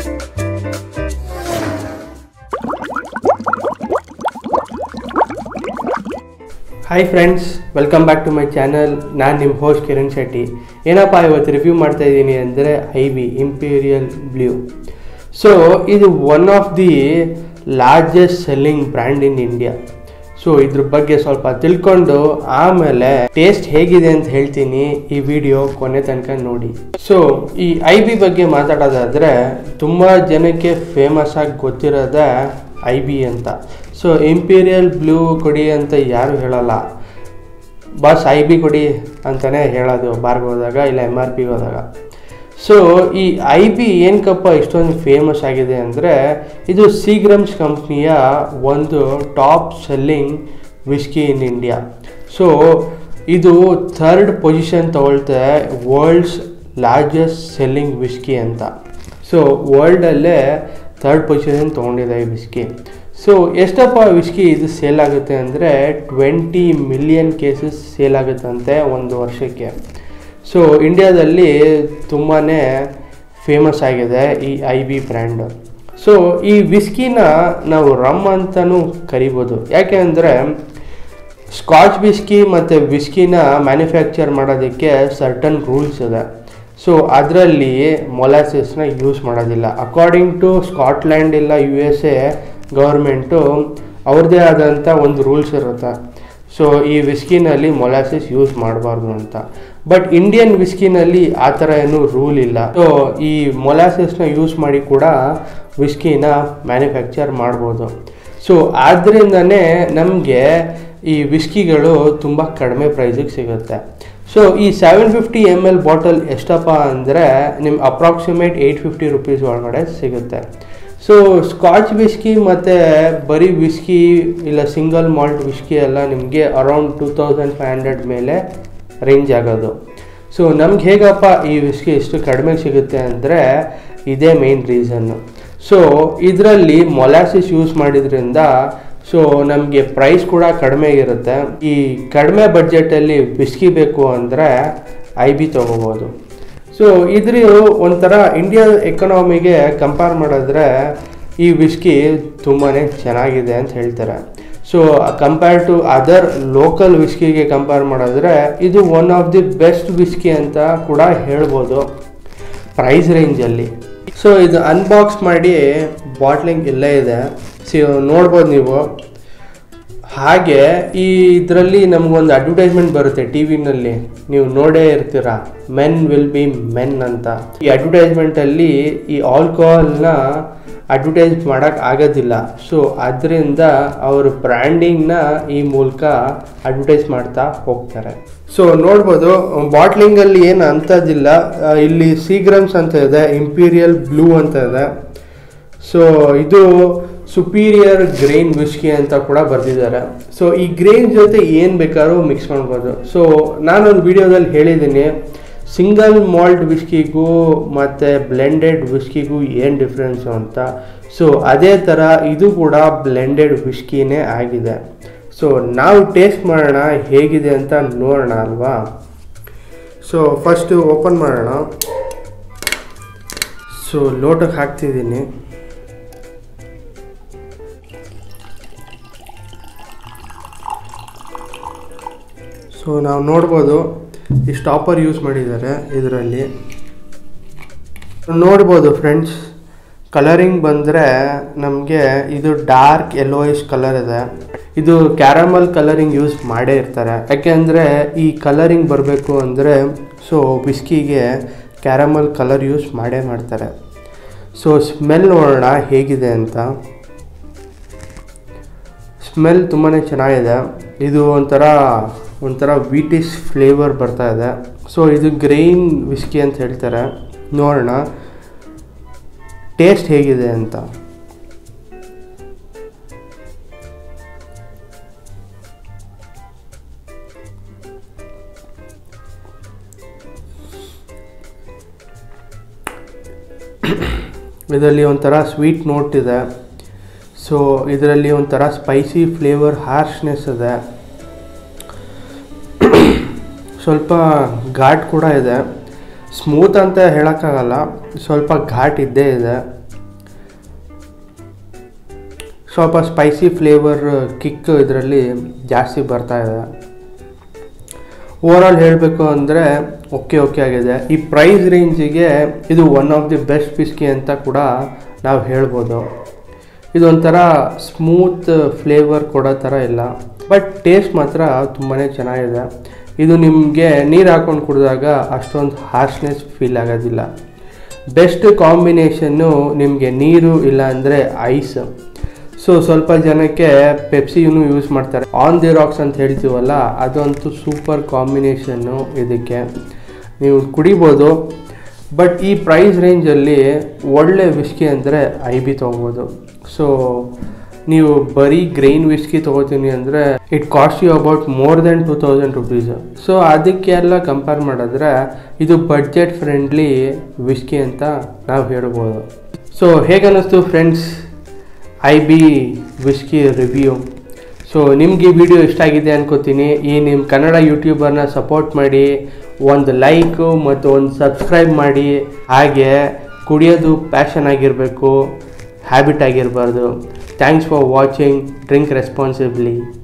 Hi friends, welcome back to my channel. ನಾನು ನಿಮ್ಮ host Kiran Shetty. ಏನಪ್ಪ ಇವತ್ತು ರಿವ್ಯೂ ಮಾಡ್ತಾ ಇದ್ದೀನಿ ಅಂದರೆ ಐಬಿ ಇಂಪೀರಿಯಲ್ ಬ್ಲೂ. ಸೊ ಇದು one of the largest selling brand in India. So ಇದ್ರ ಬಗ್ಗೆ ಸ್ವಲ್ಪ ತಿಳ್ಕೊಂಡು ಆಮೇಲೆ ಟೇಸ್ಟ್ ಹೇಗಿದೆ ಅಂತ ಹೇಳ್ತೀನಿ. ಈ ವಿಡಿಯೋ ಕೊನೆ ತನಕ ನೋಡಿ. ಸೊ ಈ ಐಬಿ ಬಗ್ಗೆ ಮಾತಾಡೋದಾದರೆ ತುಂಬ ಜನಕ್ಕೆ ಫೇಮಸ್ ಆಗಿ ಗೊತ್ತಿರೋದೇ ಐಬಿ ಅಂತ. ಸೊ ಇಂಪೀರಿಯಲ್ ಬ್ಲೂ ಕೊಡಿ ಅಂತ ಯಾರು ಹೇಳಲ್ಲ, ಬಸ್ ಐಬಿ ಕೊಡಿ ಅಂತಲೇ ಹೇಳೋದು ಬಾರ್ಗೆ ಹೋದಾಗ ಇಲ್ಲ MRP ಹೋದಾಗ. ಸೊ ಈ ಐಬಿ ಏನಕ್ಕಪ್ಪ ಇಷ್ಟೊಂದು ಫೇಮಸ್ ಆಗಿದೆ ಅಂದರೆ ಇದು ಸೀಗ್ರಮ್ಸ್ ಕಂಪ್ನಿಯ ಒಂದು top selling whisky in India. So ಇದು 3rd ಪೊಸಿಷನ್ ತಗೊಳ್ತೆ ವರ್ಲ್ಡ್ಸ್ ಲಾರ್ಜೆಸ್ಟ್ ಸೆಲ್ಲಿಂಗ್ ವಿಸ್ಕಿ ಅಂತ. ಸೊ ವರ್ಲ್ಡಲ್ಲೇ 3rd ಪೊಸಿಷನ್ ತೊಗೊಂಡಿದೆ ಈ ವಿಸ್ಕಿ. ಸೊ ಎಷ್ಟಪ್ಪ ವಿಸ್ಕಿ ಇದು ಸೇಲ್ ಆಗುತ್ತೆ ಅಂದರೆ 20 ಮಿಲಿಯನ್ ಕೇಸಸ್ ಸೇಲ್ ಆಗುತ್ತಂತೆ ಒಂದು ವರ್ಷಕ್ಕೆ. ಸೊ ಇಂಡಿಯಾದಲ್ಲಿ ತುಂಬಾ ಫೇಮಸ್ ಆಗಿದೆ ಈ ಐಬಿ ಬ್ರ್ಯಾಂಡು. ಸೊ ಈ ವಿಸ್ಕಿನ ನಾವು ರಮ್ ಅಂತಲೂ ಕರಿಬೋದು. ಯಾಕೆ ಅಂದರೆ ಸ್ಕಾಚ್ ವಿಸ್ಕಿ ಮತ್ತು ವಿಸ್ಕಿನ ಮ್ಯಾನುಫ್ಯಾಕ್ಚರ್ ಮಾಡೋದಕ್ಕೆ ಸರ್ಟನ್ ರೂಲ್ಸ್ ಇದೆ. ಸೊ ಅದರಲ್ಲಿ ಮೊಲಾಸಸ್ನ ಯೂಸ್ ಮಾಡೋದಿಲ್ಲ. ಅಕಾರ್ಡಿಂಗ್ ಟು ಸ್ಕಾಟ್ಲ್ಯಾಂಡ್ ಇಲ್ಲ USA ಗೌರ್ಮೆಂಟು ಅವ್ರದ್ದೇ ಆದಂಥ ಒಂದು ರೂಲ್ಸ್ ಇರುತ್ತೆ. ಸೊ ಈ ವಿಸ್ಕಿನಲ್ಲಿ ಮೊಲಾಸಸ್ ಯೂಸ್ ಮಾಡಬಾರ್ದು ಅಂತ. ಬಟ್ ಇಂಡಿಯನ್ ವಿಸ್ಕಿನಲ್ಲಿ ಆ ಥರ ಏನೂ ರೂಲ್ ಇಲ್ಲ. ಸೊ ಈ ಮೊಲಾಸಸ್ನ ಯೂಸ್ ಮಾಡಿ ಕೂಡ ವಿಸ್ಕಿನ ಮ್ಯಾನುಫ್ಯಾಕ್ಚರ್ ಮಾಡ್ಬೋದು. ಸೊ ಆದ್ದರಿಂದನೇ ನಮಗೆ ಈ ವಿಸ್ಕಿಗಳು ತುಂಬ ಕಡಿಮೆ ಪ್ರೈಸಿಗೆ ಸಿಗುತ್ತೆ. ಸೊ ಈ 750 ml ಬಾಟಲ್ ಎಷ್ಟಪ್ಪ ಅಂದರೆ ನಿಮ್ಮ ಅಪ್ರಾಕ್ಸಿಮೇಟ್ 850 ರುಪೀಸ್ ಒಳಗಡೆ ಸಿಗುತ್ತೆ. ಸೊ ಸ್ಕಾಚ್ ವಿಸ್ಕಿ ಮತ್ತು ಬರೀ ವಿಸ್ಕಿ ಇಲ್ಲ ಸಿಂಗಲ್ ಮಾಲ್ಟ್ ವಿಸ್ಕಿ ಎಲ್ಲ ನಿಮಗೆ ಅರೌಂಡ್ 2500 ಮೇಲೆ ರೇಂಜ್ ಆಗೋದು. ಸೊ ನಮ್ಗೆ ಹೇಗಪ್ಪ ಈ ವಿಸ್ಕಿ ಎಷ್ಟು ಕಡಿಮೆಗೆ ಸಿಗುತ್ತೆ ಅಂದರೆ ಇದೇ ಮೇನ್ ರೀಸನ್ನು. ಸೊ ಇದರಲ್ಲಿ ಮೊಲಾಸಿಸ್ ಯೂಸ್ ಮಾಡಿದ್ರಿಂದ ಸೊ ನಮಗೆ ಪ್ರೈಸ್ ಕೂಡ ಕಡಿಮೆ ಇರುತ್ತೆ. ಈ ಕಡಿಮೆ ಬಡ್ಜೆಟಲ್ಲಿ ವಿಸ್ಕಿ ಬೇಕು ಅಂದರೆ ಐಬಿ ತೊಗೋಬೋದು. ಸೊ ಇದ್ರ ಒಂಥರ ಇಂಡಿಯಾ ಎಕನಾಮಿಗೆ ಕಂಪೇರ್ ಮಾಡಿದ್ರೆ ಈ ವಿಸ್ಕಿ ತುಂಬಾ ಚೆನ್ನಾಗಿದೆ ಅಂತ ಹೇಳ್ತಾರೆ. So compare to other local ವಿಸ್ಕಿಗೆ ಕಂಪೇರ್ ಮಾಡಿದ್ರೆ ಇದು one of the best whisky ಅಂತ ಕೂಡ ಹೇಳ್ಬೋದು ಪ್ರೈಸ್ ರೇಂಜಲ್ಲಿ. ಸೊ ಇದು ಅನ್ಬಾಕ್ಸ್ ಮಾಡಿ ಬಾಟ್ಲಿಂಗ್ ಇಲ್ಲೇ ಇದೆ. ಸೊ ನೋಡ್ಬೋದು ನೀವು. ಹಾಗೆ ಈ ಇದರಲ್ಲಿ ನಮಗೊಂದು ಅಡ್ವರ್ಟೈಸ್ಮೆಂಟ್ ಬರುತ್ತೆ TVನಲ್ಲಿ, ನೀವು ನೋಡೇ ಇರ್ತೀರ, ಮೆನ್ ವಿಲ್ ಬಿ ಮೆನ್ ಅಂತ. ಈ ಅಡ್ವರ್ಟೈಸ್ಮೆಂಟಲ್ಲಿ ಈ ಆಲ್ಕೋಹಾಲ್ನ ಅಡ್ವರ್ಟೈಸ್ ಮಾಡೋಕ್ಕೆ ಆಗೋದಿಲ್ಲ. ಸೊ ಅದರಿಂದ ಅವರು ಬ್ರ್ಯಾಂಡಿಂಗ್ನ ಈ ಮೂಲಕ ಅಡ್ವರ್ಟೈಸ್ ಮಾಡ್ತಾ ಹೋಗ್ತಾರೆ. ಸೊ ನೋಡ್ಬೋದು ಬಾಟ್ಲಿಂಗಲ್ಲಿ ಏನು ಅಂಥದ್ದಿಲ್ಲ. ಇಲ್ಲಿ ಸೀಗ್ರಮ್ಸ್ ಅಂತ ಇದೆ, ಇಂಪೀರಿಯಲ್ ಬ್ಲೂ ಅಂತ ಇದೆ. ಸೊ ಇದು ಸುಪೀರಿಯರ್ ಗ್ರೈನ್ ವಿಸ್ಕಿ ಅಂತ ಕೂಡ ಬರೆದಿದ್ದಾರೆ. ಸೊ ಈ ಗ್ರೈನ್ ಜೊತೆ ಏನು ಬೇಕಾದ್ರೂ ಮಿಕ್ಸ್ ಮಾಡ್ಬೋದು. ಸೊ ನಾನೊಂದು ವಿಡಿಯೋದಲ್ಲಿ ಹೇಳಿದ್ದೀನಿ ಸಿಂಗಲ್ ಮಾಲ್ಟ್ ವಿಸ್ಕಿಗೂ ಮತ್ತು ಬ್ಲೆಂಡೆಡ್ ವಿಸ್ಕಿಗೂ ಏನು ಡಿಫ್ರೆನ್ಸು ಅಂತ. ಸೊ ಅದೇ ಥರ ಇದು ಕೂಡ ಬ್ಲೆಂಡೆಡ್ ವಿಸ್ಕಿನೇ ಆಗಿದೆ. ಸೊ ನಾವು ಟೇಸ್ಟ್ ಮಾಡೋಣ ಹೇಗಿದೆ ಅಂತ ನೋಡೋಣ ಅಲ್ವಾ. ಸೊ ಫಸ್ಟು ಓಪನ್ ಮಾಡೋಣ. ಸೊ ಲೋಟಕ್ಕೆ ಹಾಕ್ತಿದ್ದೀನಿ. ಸೊ ನಾವು ನೋಡ್ಬೋದು ಈ ಸ್ಟಾಪರ್ ಯೂಸ್ ಮಾಡಿದ್ದಾರೆ ಇದರಲ್ಲಿ. ನೋಡ್ಬೋದು ಫ್ರೆಂಡ್ಸ್, ಕಲರಿಂಗ್ ಬಂದರೆ ನಮಗೆ ಇದು ಡಾರ್ಕ್ ಯೆಲ್ಲೋಯಿಶ್ ಕಲರ್ ಇದೆ. ಇದು ಕ್ಯಾರಮಲ್ ಕಲರಿಂಗ್ ಯೂಸ್ ಮಾಡೇ ಇರ್ತಾರೆ. ಯಾಕೆಂದರೆ ಈ ಕಲರಿಂಗ್ ಬರಬೇಕು ಅಂದರೆ ಸೊ ವಿಸ್ಕಿಗೆ ಕ್ಯಾರಮಲ್ ಕಲರ್ ಯೂಸ್ ಮಾಡೇ ಮಾಡ್ತಾರೆ. ಸೊ ಸ್ಮೆಲ್ ನೋಡೋಣ ಹೇಗಿದೆ ಅಂತ. ಸ್ಮೆಲ್ ತುಂಬಾ ಚೆನ್ನಾಗಿದೆ. ಇದು ಒಂಥರ ವೀಟಿಶ್ ಫ್ಲೇವರ್ ಬರ್ತಾ ಇದೆ. ಸೊ ಇದು ಗ್ರೈನ್ ವಿಸ್ಕಿ ಅಂತ ಹೇಳ್ತಾರೆ. ನೋಡೋಣ ಟೇಸ್ಟ್ ಹೇಗಿದೆ ಅಂತ. ಇದರಲ್ಲಿ ಒಂಥರ ಸ್ವೀಟ್ ನೋಟ್ ಇದೆ. ಸೊ ಇದರಲ್ಲಿ ಒಂಥರ ಸ್ಪೈಸಿ ಫ್ಲೇವರ್, ಹಾರ್ಶ್ನೆಸ್ ಇದೆ. ಸ್ವಲ್ಪ ಘಾಟ್ ಕೂಡ ಇದೆ. ಸ್ಮೂತ್ ಅಂತ ಹೇಳೋಕ್ಕಾಗಲ್ಲ, ಸ್ವಲ್ಪ ಘಾಟ್ ಇದ್ದೇ ಇದೆ. ಸ್ವಲ್ಪ ಸ್ಪೈಸಿ ಫ್ಲೇವರ್ ಕಿಕ್ ಇದರಲ್ಲಿ ಜಾಸ್ತಿ ಬರ್ತಾ ಇದೆ. ಓವರಾಲ್ ಹೇಳಬೇಕು ಅಂದರೆ ಓಕೆ ಆಗಿದೆ. ಈ ಪ್ರೈಸ್ ರೇಂಜಿಗೆ ಇದು one of the best whisky ಅಂತ ಕೂಡ ನಾವು ಹೇಳ್ಬೋದು. ಇದೊಂಥರ ಸ್ಮೂತ್ ಫ್ಲೇವರ್ ಕೊಡೋ ಥರ ಇಲ್ಲ, ಬಟ್ ಟೇಸ್ಟ್ ಮಾತ್ರ ತುಂಬಾ ಚೆನ್ನಾಗಿದೆ. ಇದು ನಿಮಗೆ ನೀರು ಹಾಕ್ಕೊಂಡು ಕುಡಿದಾಗ ಅಷ್ಟೊಂದು ಹಾರ್ಶ್ನೆಸ್ ಫೀಲ್ ಆಗೋದಿಲ್ಲ. ಬೆಸ್ಟ್ ಕಾಂಬಿನೇಷನ್ನು ನಿಮಗೆ ನೀರು ಇಲ್ಲ ಅಂದರೆ ಐಸ್. ಸೊ ಸ್ವಲ್ಪ ಜನಕ್ಕೆ ಪೆಪ್ಸಿನೂ ಯೂಸ್ ಮಾಡ್ತಾರೆ, ಆನ್ ದಿ ರಾಕ್ಸ್ ಅಂತ ಹೇಳ್ತೀವಲ್ಲ, ಅದಂತೂ ಸೂಪರ್ ಕಾಂಬಿನೇಷನ್ನು. ಇದಕ್ಕೆ ನೀವು ಕುಡಿಬೋದು. ಬಟ್ ಈ ಪ್ರೈಸ್ ರೇಂಜಲ್ಲಿ ಒಳ್ಳೆ ವಿಸ್ಕಿ ಅಂದರೆ IB ತೊಗೋಬೋದು. ಸೊ ನೀವು ಬರೀ ಗ್ರೈನ್ ವಿಸ್ಕಿ ತೊಗೋತೀನಿ ಅಂದರೆ it cost you about more than 2000 rupees. So ಅದಕ್ಕೆಲ್ಲ ಕಂಪೇರ್ ಮಾಡಿದ್ರೆ ಇದು ಬಡ್ಜೆಟ್ ಫ್ರೆಂಡ್ಲಿ ವಿಸ್ಕಿ ಅಂತ ನಾವು ಹೇಳ್ಬೋದು. ಸೊ ಹೇಗನ್ನಿಸ್ತು friends IB whisky review? So ನಿಮ್ಗೆ ಈ ವಿಡಿಯೋ ಇಷ್ಟ ಆಗಿದೆ ಅನ್ಕೋತೀನಿ. ಈ ನಿಮ್ಮ ಕನ್ನಡ ಯೂಟ್ಯೂಬರ್ನ ಸಪೋರ್ಟ್ ಮಾಡಿ, ಒಂದು ಲೈಕು ಮತ್ತು ಒಂದು ಸಬ್ಸ್ಕ್ರೈಬ್ ಮಾಡಿ. ಹಾಗೆ ಕುಡಿಯೋದು ಪ್ಯಾಷನ್ ಆಗಿರಬೇಕು, ಹ್ಯಾಬಿಟ್ ಆಗಿರಬಾರ್ದು. Thanks for watching. Drink responsibly.